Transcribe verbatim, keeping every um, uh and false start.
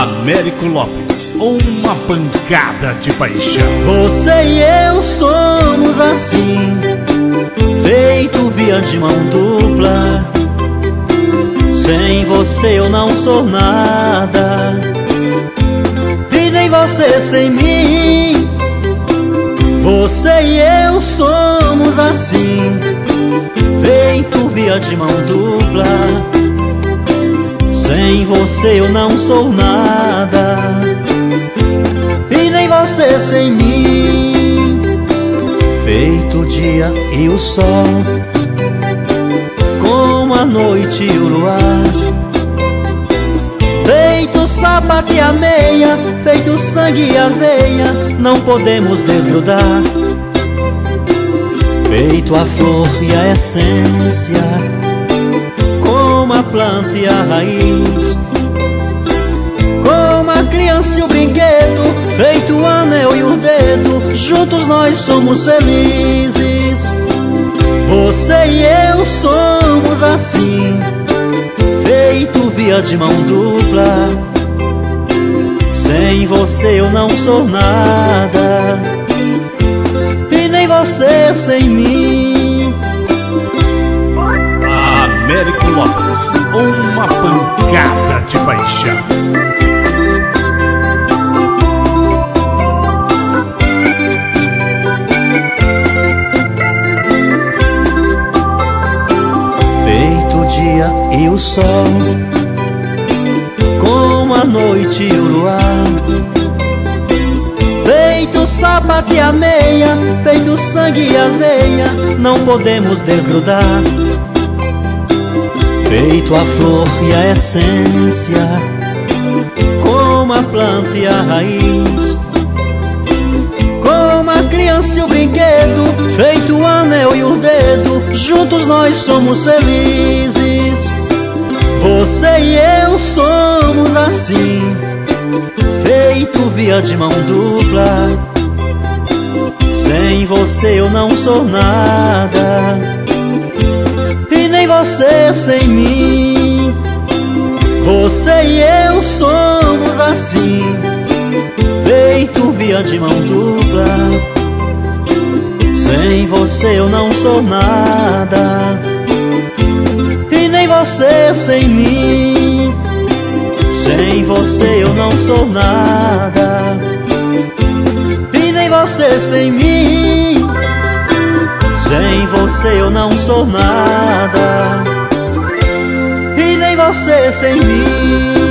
Américo Lopes, uma pancada de paixão. Você e eu somos assim, feito via de mão dupla. Sem você eu não sou nada, e nem você sem mim. Você e eu somos assim, feito via de mão dupla. Sem você eu não sou nada, e nem você sem mim. Feito o dia e o sol, como a noite e o luar. Feito sapato e a meia, feito sangue e aveia, não podemos desgrudar. Feito a flor e a essência, como a planta e a raiz. Como a criança e o brinquedo, feito o anel e o dedo, juntos nós somos felizes. Você e eu somos assim, feito via de mão dupla. Sem você eu não sou nada, e nem você sem mim. Américo Lopes, uma pancada de paixão. E o sol, como a noite e o luar. Feito sapato e a meia, feito sangue e aveia, não podemos desgrudar. Feito a flor e a essência, como a planta e a raiz. Como a criança e o brinquedo, feito o anel e o dedo, juntos nós somos felizes. Você e eu somos assim, feito via de mão dupla. Sem você eu não sou nada, e nem você sem mim. Você e eu somos assim, feito via de mão dupla. Sem você eu não sou nada, e nem você sem mim. Sem você eu não sou nada, e nem você sem mim. Sem você eu não sou nada, e nem você sem mim.